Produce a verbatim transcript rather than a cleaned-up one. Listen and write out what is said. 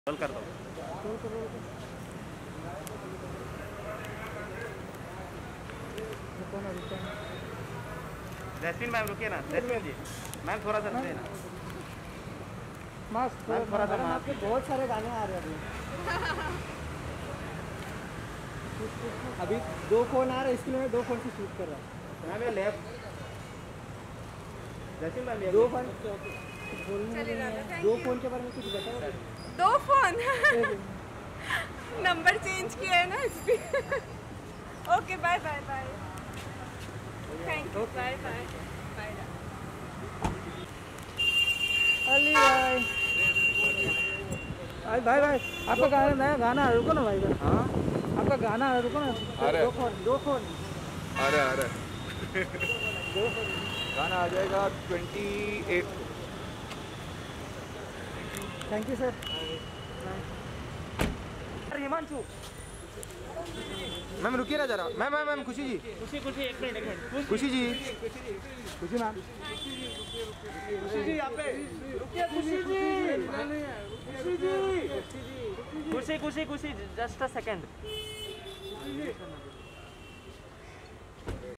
Role कर दो। Jasmine ma'am रुकिए ना, जैस्मिन जी मैम थोड़ा सा रुकिए ना। मस्त मैम थोड़ा सा मैम आपके बहुत सारे गाने आ रहे हैं अभी। अभी दो फोन आ रहे हैं, इसके लिए मैं दो फोन से शूट कर रहा हूँ। मैम ये लेफ्ट जैस्मिन मैम ये दो फोन बोलने दो फोन के बारे में कुछ बताओ। दो फोन नंबर चेंज किया है ना इस पे। Okay bye bye bye, thank you, bye bye bye. Ali भाई भाई भाई भाई आपका गाना नया गाना है, रुको ना भाई भाई। हाँ आपका गाना है, रुको ना। अरे दो फोन दो फोन अरे अरे दो फोन गाना आ जाएगा twenty eight. Thank you sir. Himanshu ma'am रुकिए ना जरा। मैम मैम मैम खुशी जी, खुशी खुशी एक मिनट एक मिनट खुशी जी, खुशी मैम खुशी जी यहाँ पे रुकिए। खुशी जी खुशी जी खुशी खुशी खुशी जस्ट अ सेकंड।